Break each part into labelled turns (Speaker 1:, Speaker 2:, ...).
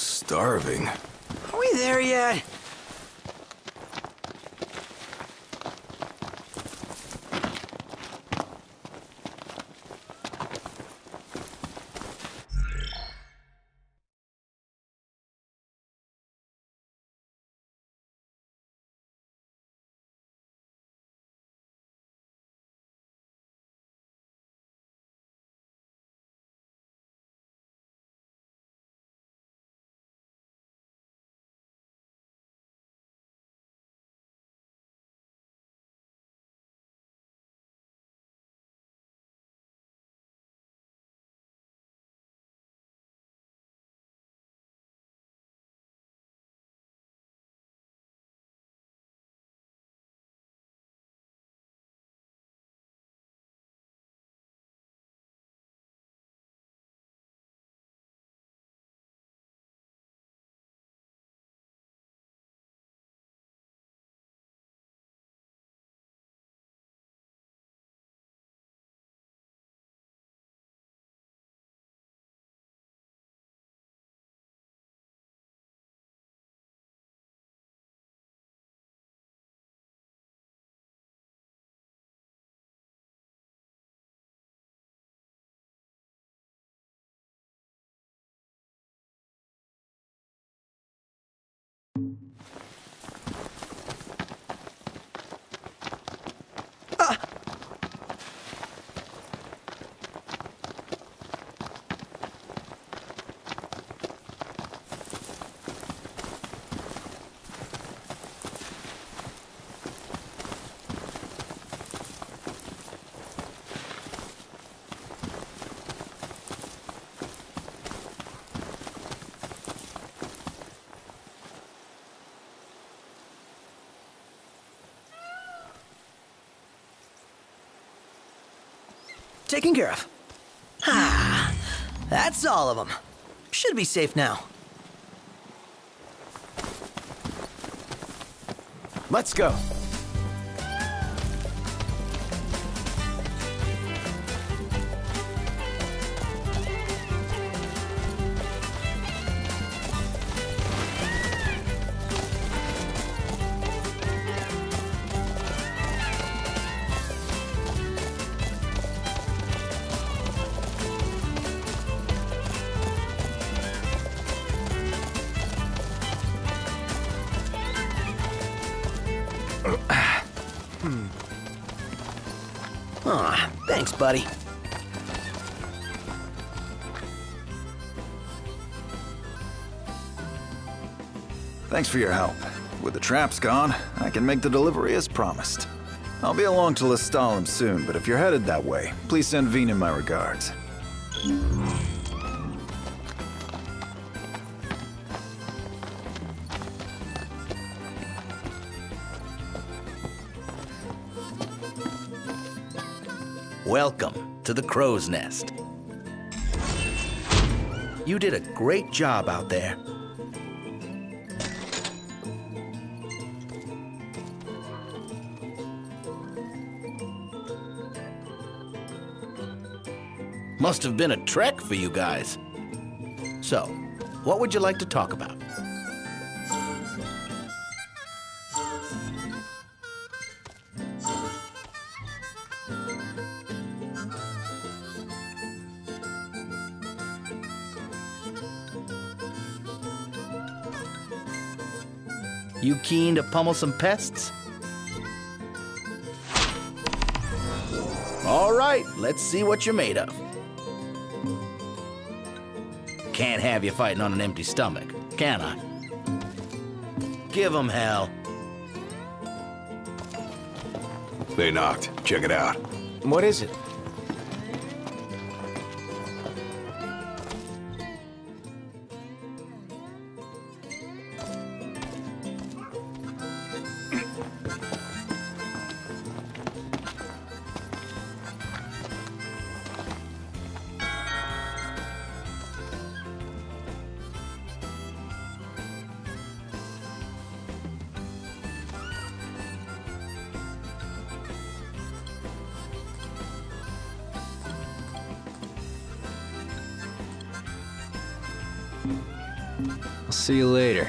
Speaker 1: starving.
Speaker 2: Are we there yet? Taken care of. Ah, that's all of them. Should be safe now.
Speaker 1: Let's go.
Speaker 2: Aw, thanks, buddy.
Speaker 1: Thanks for your help. With the traps gone, I can make the delivery as promised. I'll be along to Lestalem soon, but if you're headed that way, please send Veena my regards.
Speaker 3: Welcome to the Crow's Nest. You did a great job out there. Must have been a trek for you guys. So, what would you like to talk about? You keen to pummel some pests? All right, let's see what you're made of. Can't have you fighting on an empty stomach, can I? Give 'em hell.
Speaker 1: They knocked. Check it out.
Speaker 2: What is it?
Speaker 4: See you later.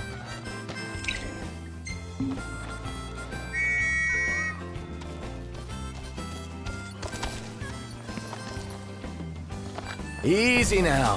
Speaker 5: Easy now.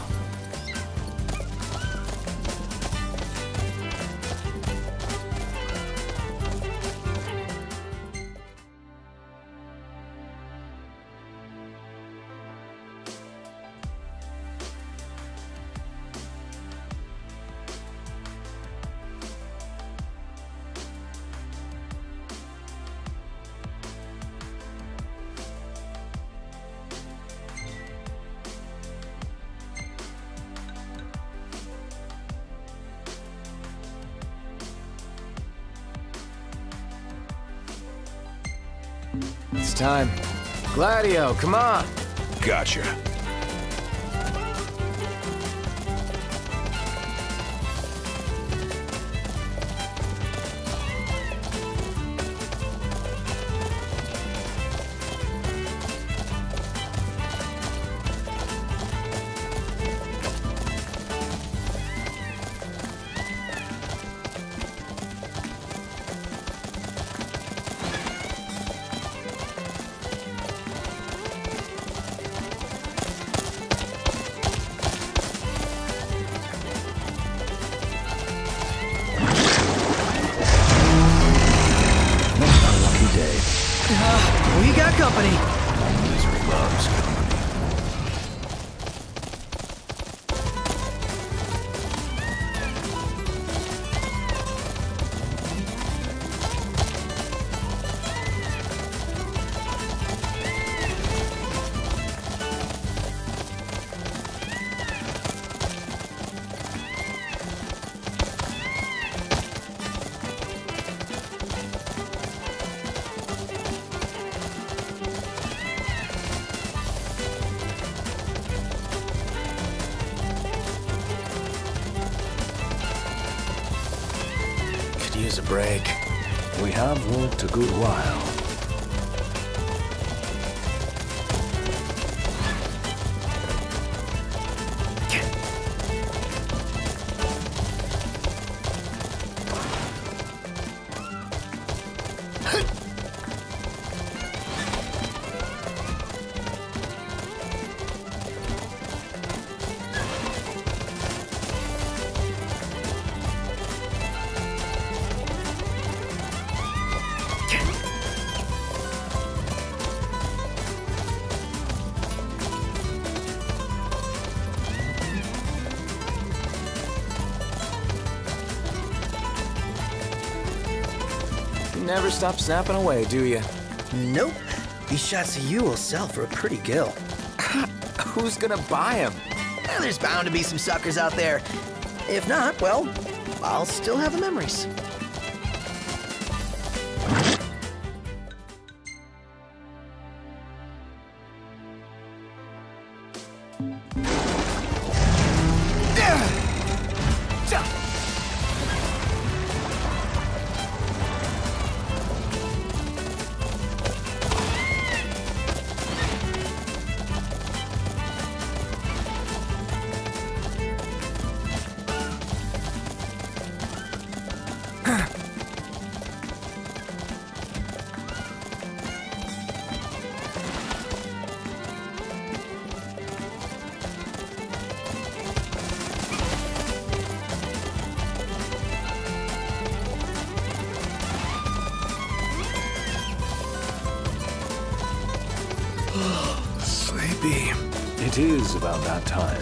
Speaker 5: It's time. Gladio, come on.
Speaker 1: Gotcha.
Speaker 2: We got company.
Speaker 1: Misery loves company.
Speaker 5: Could use a break.
Speaker 4: We have walked a good while.
Speaker 5: You never stop snapping away, do you?
Speaker 2: Nope. These shots of you will sell for a pretty gill.
Speaker 5: Who's gonna buy him?
Speaker 2: There's bound to be some suckers out there. If not, well, I'll still have the memories.
Speaker 4: Sleepy. It is about that time.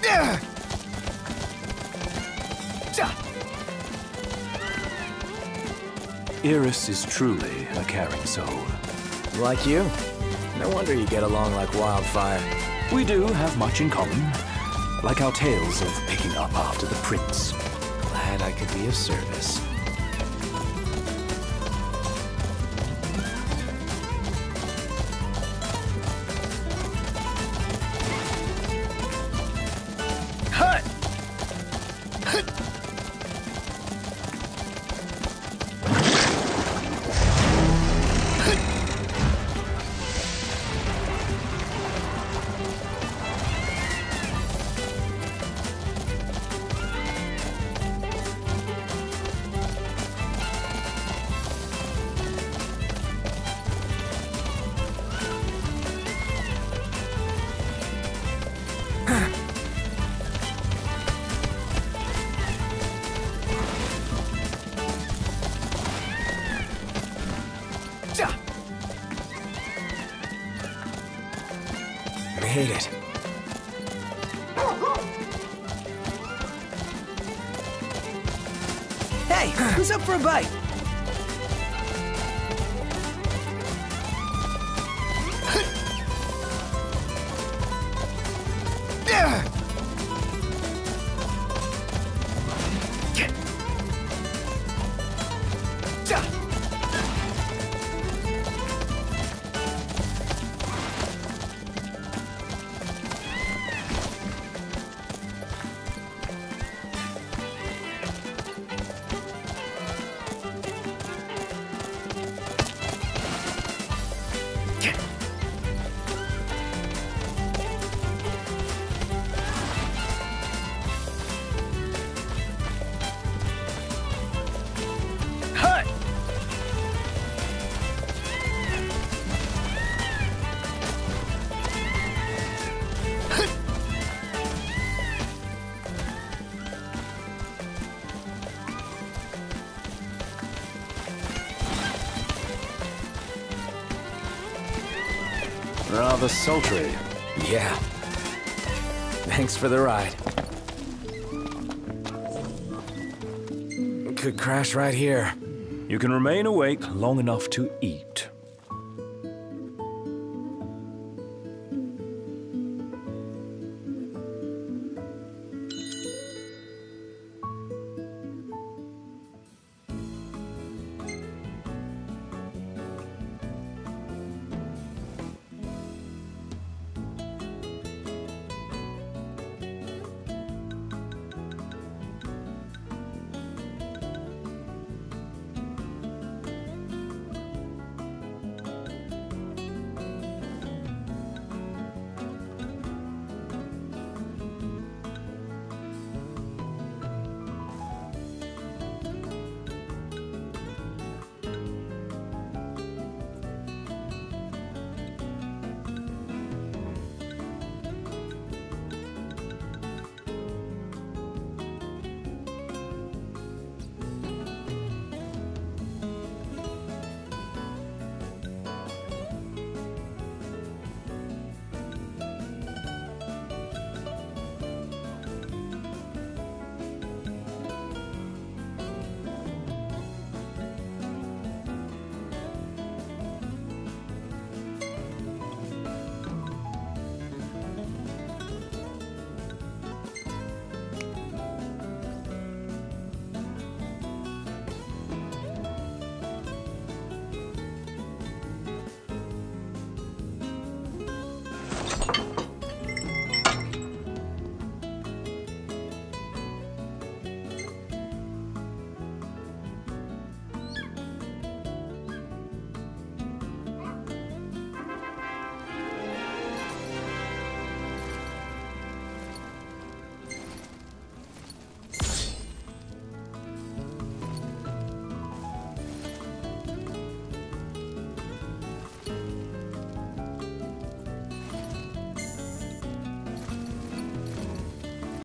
Speaker 4: Iris is truly a caring soul.
Speaker 5: Like you. No wonder you get along like wildfire.
Speaker 4: We do have much in common, like our tales of picking up after the prince.
Speaker 5: Glad I could be of service. Made it.
Speaker 2: Hey, who's up for a bite?
Speaker 4: Rather sultry.
Speaker 5: Yeah. Thanks for the ride. Could crash right here.
Speaker 4: You can remain awake long enough to eat.